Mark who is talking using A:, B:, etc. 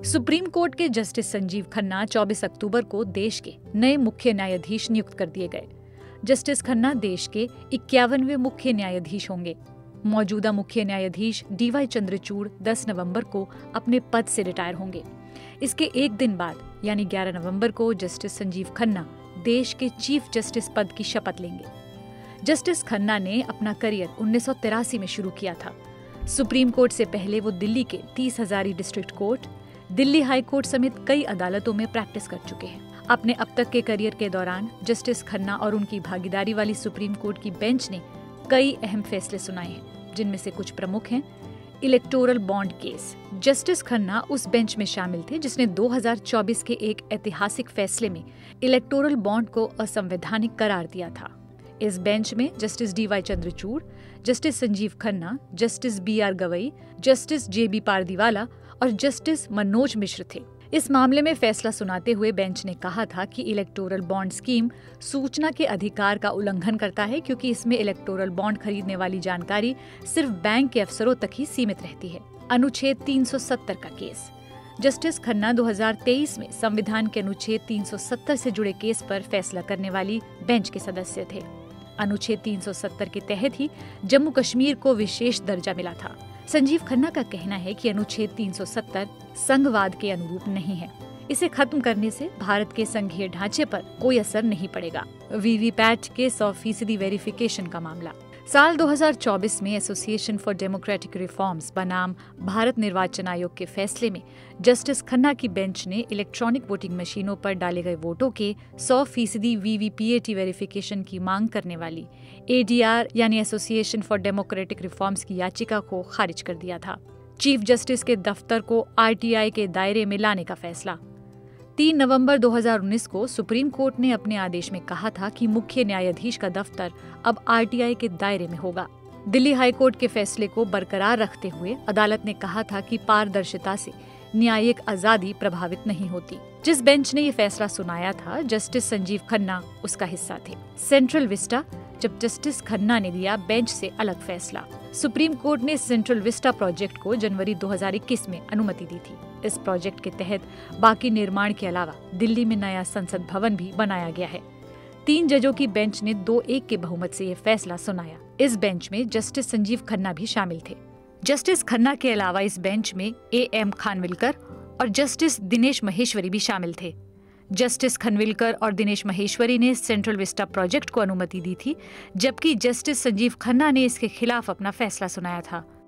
A: Supreme Court के justice Sanjiv Khanna 24 अक्टूबर को देश के नए मुख्य न्यायाधीश नियुक्त कर दिए गए। जस्टिस खन्ना देश के 51वें मुख्य न्यायाधीश होंगे। मौजूदा मुख्य न्यायाधीश DY चंद्रचूड़ 10 नवंबर को अपने पद से रिटायर होंगे। इसके एक दिन बाद यानी 11 नवंबर को जस्टिस संजीव खन्ना देश के चीफ जस्टिस पद की शपथ लेंगे। जस्टिस खन्ना ने अपना करियर 1983 में शुरू किया था। सुप्रीम कोर्ट से पहले वो दिल्ली के 30 Hazari district court, Delhi high court समेत कई अदालतों में प्रैक्टिस कर चुके हैं। अपने अब तक के करियर के दौरान जस्टिस खन्ना और उनकी भागीदारी वाली सुप्रीम कोर्ट की बेंच ने कई अहम फैसले सुनाए हैं, जिनमें से कुछ प्रमुख हैं। Electoral bond case. Justice Khanna उस बेंच में शामिल थे जिसने 2024 के एक ऐतिहासिक फैसले में इलेक्टोरल बॉन्ड को असंवैधानिक करार दिया था। इस बेंच में justice DY Chandrachud, justice Sanjiv Khanna, justice BR Gavai, justice JB Pardiwala और जस्टिस मनोज मिश्र थे। इस मामले में फैसला सुनाते हुए बेंच ने कहा था कि इलेक्टोरल बॉन्ड स्कीम सूचना के अधिकार का उल्लंघन करता है, क्योंकि इसमें इलेक्टोरल बॉन्ड खरीदने वाली जानकारी सिर्फ बैंक के अफसरों तक ही सीमित रहती है। अनुच्छेद 370 का केस। जस्टिस खन्ना 2023 में संविधान के अनुच्छेद 370 से जुड़े केस पर फैसला करने वाली बेंच के सदस्य थे। अनुच्छेद 370 के तहत ही जम्मू कश्मीर को विशेष दर्जा मिला था। संजीव खन्ना का कहना है कि अनुच्छेद 370 संघवाद के अनुरूप नहीं है। इसे खत्म करने से भारत के संघीय ढांचे पर कोई असर नहीं पड़ेगा। वीवीपैट के 100% वेरिफिकेशन का मामला। साल 2024 में एसोसिएशन फॉर डेमोक्रेटिक रिफॉर्म्स बनाम भारत निर्वाचन आयोग के फैसले में जस्टिस खन्ना की बेंच ने इलेक्ट्रॉनिक वोटिंग मशीनों पर डाले गए वोटों के 100% वीवीपीएटी वेरिफिकेशन की मांग करने वाली ADR यानी एसोसिएशन फॉर डेमोक्रेटिक रिफॉर्म्स की याचिका को खारिज कर दिया था। चीफ जस्टिस के दफ्तर को RTI के दायरे में लाने का फैसला। 3 नवंबर 2019 को सुप्रीम कोर्ट ने अपने आदेश में कहा था कि मुख्य न्यायाधीश का दफ्तर अब RTI के दायरे में होगा। दिल्ली हाई कोर्ट के फैसले को बरकरार रखते हुए अदालत ने कहा था कि पारदर्शिता से न्यायिक आजादी प्रभावित नहीं होती। जिस बेंच ने ये फैसला सुनाया था, जस्टिस संजीव खन्ना उसका हिस्सा थे। Central Vista. जब जस्टिस खन्ना ने दिया बेंच से अलग फैसला। सुप्रीम कोर्ट ने सेंट्रल विस्टा प्रोजेक्ट को जनवरी 2021 में अनुमति दी थी। इस प्रोजेक्ट के तहत बाकी निर्माण के अलावा दिल्ली में नया संसद भवन भी बनाया गया है। 3 जजों की बेंच ने 2-1 के बहुमत से ये फैसला सुनाया। इस बेंच में जस्टिस संजीव खन्ना भी शामिल थे। जस्टिस खन्ना के अलावा इस बेंच में AM खानविलकर और जस्टिस दिनेश महेश्वरी भी शामिल थे। जस्टिस खानविलकर और दिनेश महेश्वरी ने सेंट्रल विस्टा प्रोजेक्ट को अनुमति दी थी, जबकि जस्टिस संजीव खन्ना ने इसके खिलाफ अपना फैसला सुनाया था।